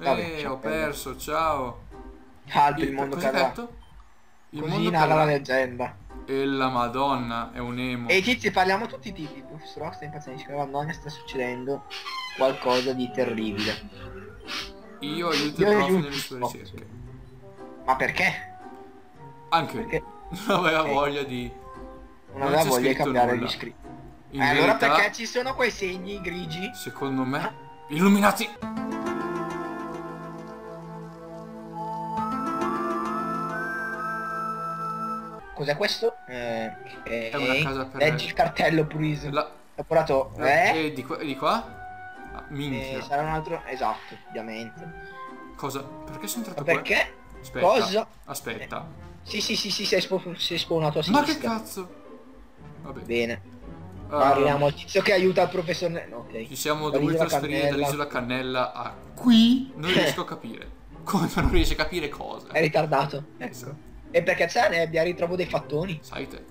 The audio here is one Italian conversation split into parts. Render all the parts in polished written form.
Vabbè, Ho perso, ciao. Alto il mondo Cosa hai cadrà. detto? Il Così mondo narra la cadrà. leggenda. E la Madonna, è un emo. E i tizi, parliamo tutti i tizi. Il professor Rock sta impazzendo, dice che Madonna sta succedendo qualcosa di terribile. Io aiuto il Io prof aiuto nelle il sue prof. ricerche. Ma perché? Anche lui. Perché Non aveva Ok. voglia di... non aveva c'è voglia di scritto cambiare nulla. gli scritti. In Allora verità, perché ci sono quei segni grigi? secondo me, illuminati. Cos'è questo? È una casa per... Leggi il cartello Prism. La... Lavorato. E di qua? E di qua? Ah, minchia. Sarà un altro. Esatto, ovviamente. Cosa? Perché sono Ma entrato qua? perché? Aspetta. Cosa? Aspetta. Sì, sei spawnato a Ma che sinistra. cazzo? Vabbè. Bene. Parliamo al tizio che aiuta il professor. Ok. Ci siamo La dovuti isola trasferire Cannella. dall'isola Cannella a qui. Non riesco a capire. Come non riesci a capire cosa? È ritardato. Esatto. E perché c'è la nebbia? Ritrovo dei fattoni. Sai te.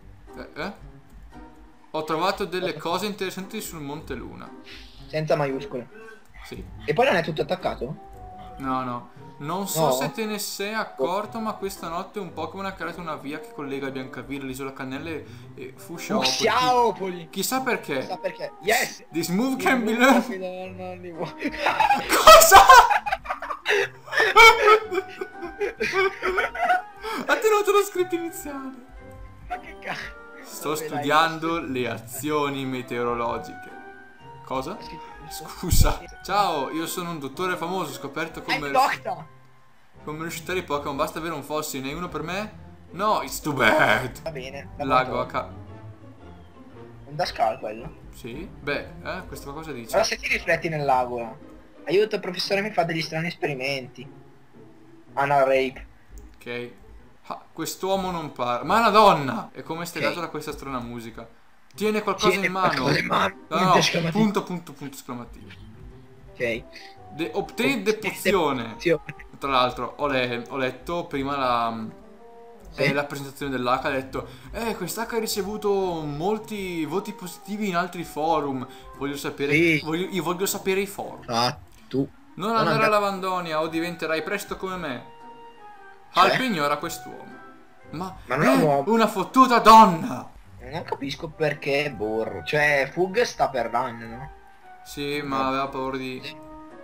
Ho trovato delle cose interessanti sul Monte Luna. Senza maiuscole. Sì. E poi non è tutto attaccato? No. Non so No? se te ne sei accorto, ma questa notte un Pokémon ha creato una via che collega Biancavilla, l'isola Cannella e Fusciaopoli. Fusiaopoli. Chissà perché. Chissà perché. Yes! This move can be learned. learned. Cosa? Ha tenuto lo script iniziale. Ma che cazzo? Sto studiando le azioni meteorologiche. Cosa? Scusa. Ciao, io sono un dottore famoso, ho scoperto come riuscire i Pokémon. Basta avere un fossile, ne hai uno per me? No, it's too bad. Va bene. Lago a Un Dascal quello. Sì? Beh, questo cosa dice? Allora se ti rifletti nell'agola. Aiuto, il professore mi fa degli strani esperimenti. Anal rape. Ok. Ah, quest'uomo non parla. Ma è una donna! E come stai Ok. dato da questa strana musica? Tiene qualcosa in mano. qualcosa in mano. No, Esclamativo. punto esclamativo. Ok. Obtain the pozione. Tra l'altro ho letto prima la presentazione dell'H, ha detto quest'H ha ricevuto molti voti positivi in altri forum. Voglio sapere, Sì. io voglio sapere i forum. Tu. Non andare alla Lavandonia o diventerai presto come me. Cioè? Alp ignora quest'uomo. Ma non è un uomo. una fottuta donna. Non capisco perché Borro. Cioè Fug sta per run, no? Sì, ma aveva paura di...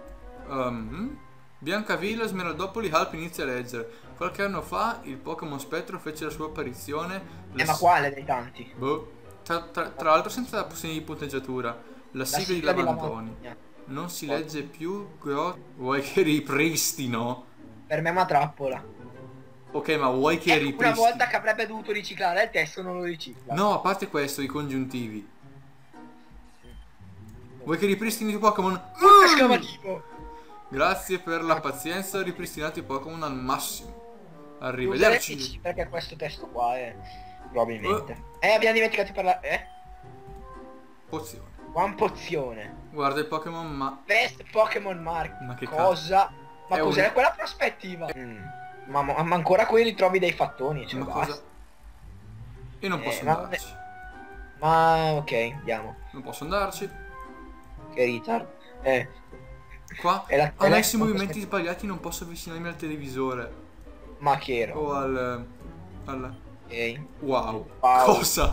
Biancavilla, Smeraldopoli, Alp inizia a leggere. Qualche anno fa il Pokémon Spettro fece la sua apparizione. Ma quale dei tanti? Boh. Tra l'altro senza segni di punteggiatura. La sigla di Lavandoni. Non si legge più. Vuoi che ripristino? Per me è una trappola. Ok, ma vuoi che ripristino? Una volta che avrebbe dovuto riciclare il testo non lo ricicla. No, a parte questo, i congiuntivi. Vuoi che ripristini i Pokémon? Esclamativo. Grazie per la pazienza, ho ripristinato i Pokémon al massimo. Arrivederci. Perché questo testo qua è... Probabilmente. Abbiamo dimenticato di parlare... Pozione. One pozione. Guarda il Pokémon, ma... Best Pokémon Mark. Ma che cosa? Ma È cos'è quella prospettiva? Ma ancora quelli trovi dei fattoni, cioè Ma basta. cosa? Io non posso ma- andarci. Ma ok, andiamo. Non posso andarci. Che retard. Qua È la- ho è la- messi i movimenti sbagliati, non posso avvicinarmi al televisore. Ma che ero? O al... Ok. Wow. Wow. Cosa?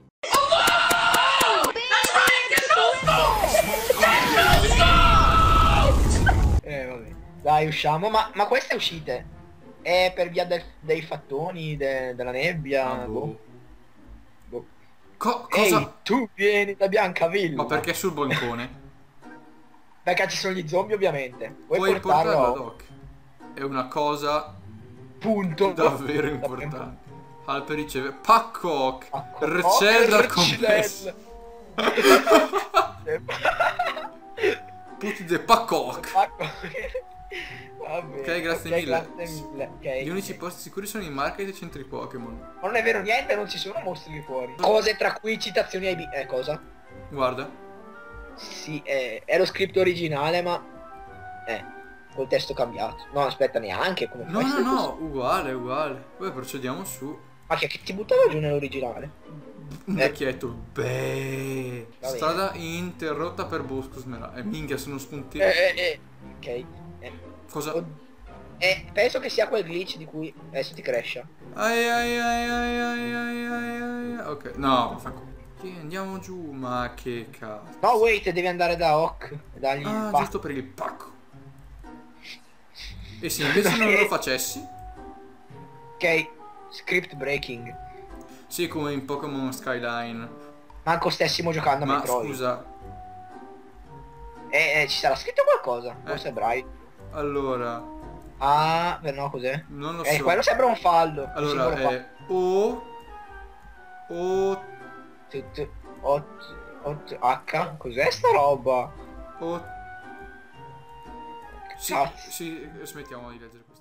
Vabbè. Dai, usciamo. Ma queste uscite? È per via dei fattoni, della nebbia? Ah, boh. Boh. Cosa? Ehi, tu vieni da Biancavilla. Ma perché sul balcone? Perché ci sono gli zombie ovviamente. Puoi portarlo ad hoc. È una cosa Punto. davvero importante. Alper riceve Paccock. Paccock. Recedar compresso. Putti de Paccock. Vabbè, Ok, grazie mille. Okay, Gli unici posti sicuri sono i market e i centri Pokémon. Ma non è vero niente, non ci sono mostri lì fuori. Cose tra cui citazioni ai cosa? Guarda. Sì, è lo script originale, ma col testo cambiato. No, aspetta, neanche come No, uguale. Poi procediamo su. Ma che ti buttava giù nell'originale? Un vecchietto. Beh. Va bene. Strada interrotta per bosco smeraldo. Minchia, sono spunti. Ok. Cosa? Penso che sia quel glitch di cui adesso ti cresce. Ok, no, andiamo giù, ma che cazzo. No, wait, devi andare da Hawk. Giusto per il pacco. E se invece non lo facessi? Ok, script breaking. Sì, come in Pokémon Skyline. Manco stessimo giocando a Ma Metroid. scusa. Ci sarà scritto qualcosa. Forse Bright. Allora. No, cos'è? Non lo so. Quello sembra un fallo. Allora è H. Cos'è sta roba? Sì, smettiamo di leggere.